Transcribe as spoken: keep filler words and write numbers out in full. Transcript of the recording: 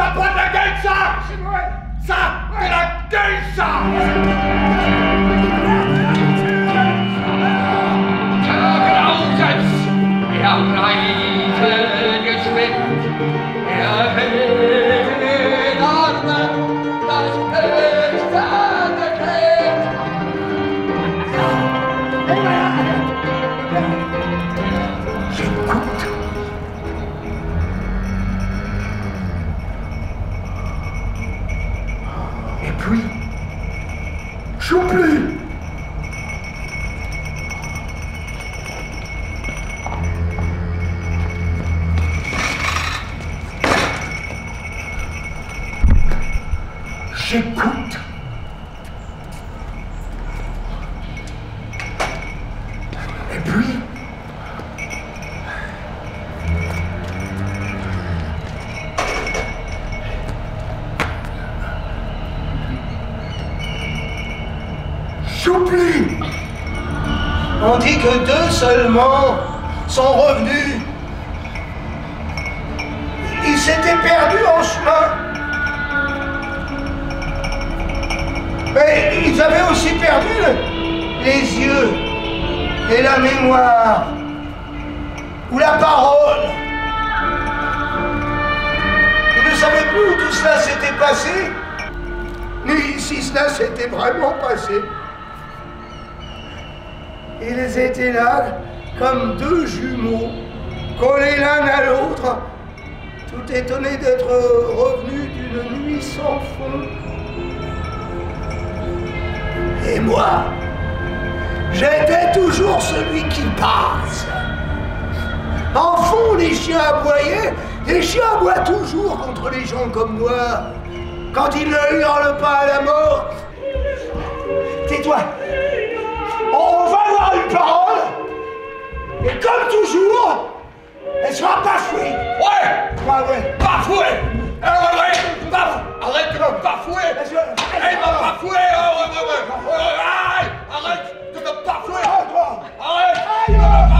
t'as pas de la gueule, ça! C'est vrai! Ça, de la gueule, ça! J'écoute. Et puis, j'oublie. On dit que deux seulement sont revenus. Ils s'étaient perdus en chemin. Mais ils avaient aussi perdu le, les yeux et la mémoire ou la parole. Ils ne savaient plus où tout cela s'était passé, ni si cela s'était vraiment passé. Ils étaient là comme deux jumeaux, collés l'un à l'autre, tout étonnés d'être revenus d'une nuit sans fond. Et moi, j'étais toujours celui qui passe. En fond, les chiens aboyaient. Les chiens aboient toujours contre les gens comme moi, quand ils ne hurlent pas à la mort. Tais-toi. On va avoir une parole. Et comme toujours, elle sera bafouée. Ouais. Ouais, ouais. Bafouée. Eh ouais, ouais. Bafouée. Arrête de me bafouer. Elle m'a bafoué. Ouais, ouais, ouais. Arrête de me bafouer. Arrête.